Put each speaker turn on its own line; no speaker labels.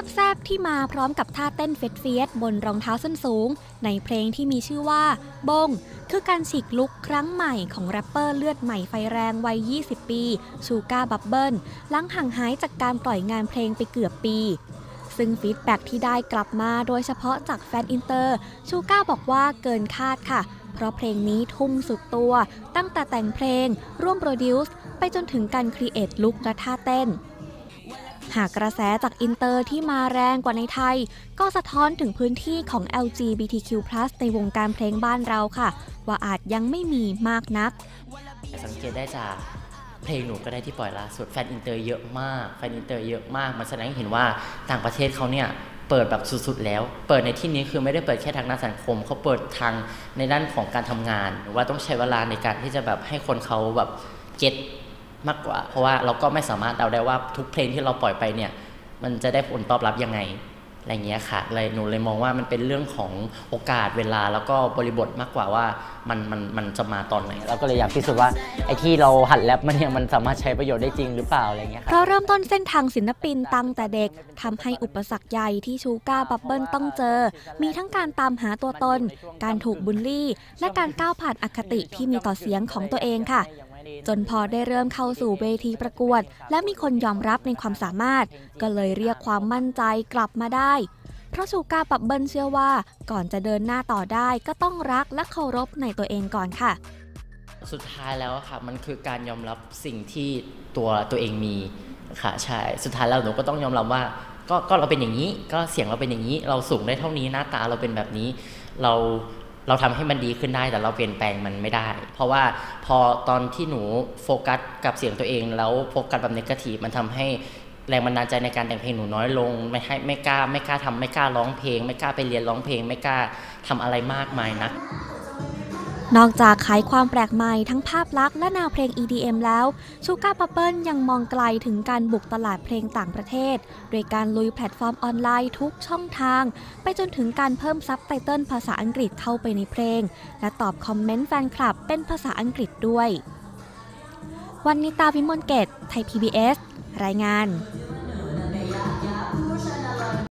แซบๆที่มาพร้อมกับท่าเต้นเฟียสๆบนรองเท้าส้นสูงในเพลงที่มีชื่อว่าบงคือการฉีกลุคครั้งใหม่ของแรปเปอร์เลือดใหม่ไฟแรงวัย 20 ปีชูก้าบับเบิลหลังห่างหายจากการปล่อยงานเพลงไปเกือบปีซึ่งฟีดแบ็กที่ได้กลับมาโดยเฉพาะจากแฟนอินเตอร์ชูก้าบอกว่าเกินคาดค่ะเพราะเพลงนี้ทุ่มสุดตัวตั้งแต่แต่งเพลงร่วมโปรดิวซ์ไปจนถึงการครีเอทลุคและท่าเต้นหากกระแสจากอินเตอร์ที่มาแรงกว่าในไทยก็สะท้อนถึงพื้นที่ของ LGBTQ+ ในวงการเพลงบ้านเราค่ะว่าอาจยังไม่มีมากนัก
สังเกตได้จากเพลงหนูก็ได้ที่ปล่อยล่าสุดแฟนอินเตอร์เยอะมากมันแสดงให้เห็นว่าต่างประเทศเขาเนี่ยเปิดแบบสุดๆแล้วเปิดในที่นี้คือไม่ได้เปิดแค่ทางด้านสังคมเขาเปิดทางในด้านของการทำงานหรือว่าต้องใช้เวลาในการที่จะแบบให้คนเขาแบบเก็ตมากกว่าเพราะว่าเราก็ไม่สามารถเดาได้ว่าทุกเพลงที่เราปล่อยไปเนี่ยมันจะได้ผลตอบรับยังไงอะไรเงี้ยค่ะหนูเลยมองว่ามันเป็นเรื่องของโอกาสเวลาแล้วก็บริบทมากกว่าว่ามันจะมาตอนไหนเราก็เลยอยากพิสูจน์ว่าไอ้ที่เราหัดแรปมันสามารถใช้ประโยชน์ได้จริงหรือเปล่าอะไรเงี้ย
เพราะเริ่มต้นเส้นทางศิลปินตั้งแต่เด็กทำให้อุปสรรคใหญ่ที่ชูก้าบับเบิลต้องเจอมีทั้งการตามหาตัวตนการถูกบูลลี่และการก้าวผ่านอคติที่มีต่อเสียงของตัวเองค่ะจนพอได้เริ่มเข้าสู่เวทีประกวดและมีคนยอมรับในความสามารถก็เลยเรียกความมั่นใจกลับมาได้เพราะชูก้าบับเบิลเชื่อว่าก่อนจะเดินหน้าต่อได้ก็ต้องรักและเคารพในตัวเองก่อนค่ะ
สุดท้ายแล้วค่ะมันคือการยอมรับสิ่งที่ตัวเองมีค่ะใช่สุดท้ายแล้วหนูก็ต้องยอมรับว่าก็เราเป็นอย่างนี้ก็เสียงเราเป็นอย่างนี้เราสูงได้เท่านี้หน้าตาเราเป็นแบบนี้เราทำให้มันดีขึ้นได้แต่เราเปลี่ยนแปลงมันไม่ได้เพราะว่าพอตอนที่หนูโฟกัสกับเสียงตัวเองแล้วโฟกัสแบบเนกาทีฟมันทำให้แรงบันดาลใจในการแต่งเพลงหนูน้อยลงไม่กล้าทำไม่กล้าร้องเพลงไม่กล้าไปเรียนร้องเพลงไม่กล้าทำอะไรมากมายนัก
นอกจากขายความแปลกใหม่ทั้งภาพลักษณ์และแนวเพลง EDM แล้วชูก้าบับเบิลยังมองไกลถึงการบุกตลาดเพลงต่างประเทศโดยการลุยแพลตฟอร์มออนไลน์ทุกช่องทางไปจนถึงการเพิ่มซับไตเติลภาษาอังกฤษเข้าไปในเพลงและตอบคอมเมนต์แฟนคลับเป็นภาษาอังกฤษด้วยวรรณิตา วิมลเกต ไทย PBS รายงาน